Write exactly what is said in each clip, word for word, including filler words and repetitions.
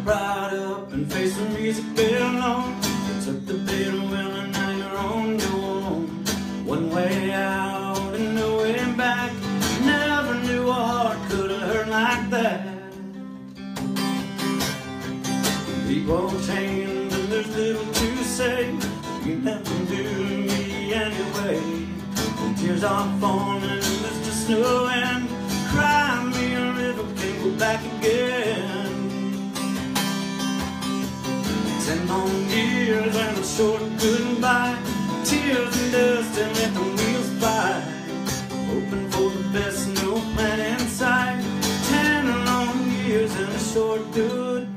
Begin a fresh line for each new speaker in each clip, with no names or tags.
pride up and face the music below. You took the bitter will and now you're on your own. One way out and no way back. Never knew a heart could have hurt like that. People change and there's little to say. You never do me anyway. When tears are falling and there's just no end. Cry me a river, can't go back again. Ten long years and a short goodbye. Tears and dust and let the wheels fly. Hoping for the best, no plan inside. Ten long years and a short goodbye.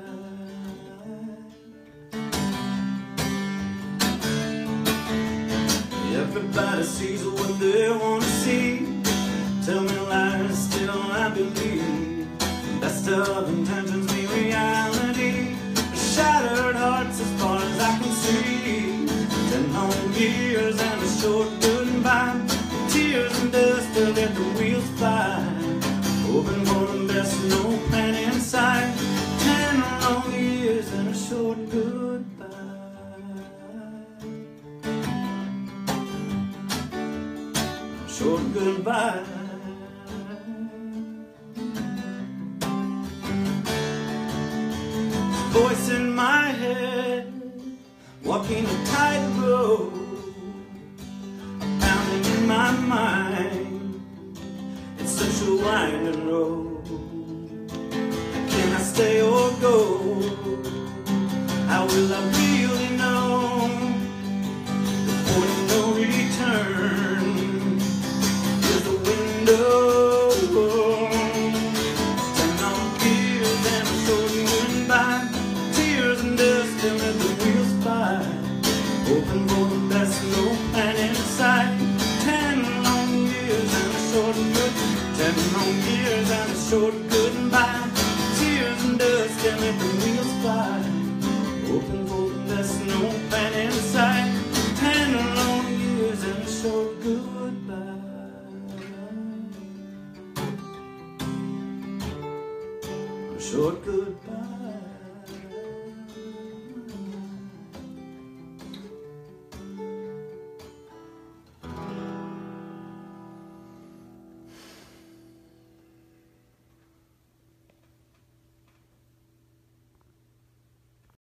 Everybody sees what they want to see. Tell me lies, still I believe. Best of intentions be reality. Shattered hearts as far as I can see. Ten long years and a short goodbye. Tears and dust to let the wheels fly. Hoping for the best, no plan inside. Ten long years and a short goodbye. Short goodbye. Voice in my head, walking a tightrope, pounding in my mind. It's such a winding road. Can I stay or go? How will I really know? The point of no return is the window. Ten long years and a short goodbye. Tears and dust and let the wheels fly. Open for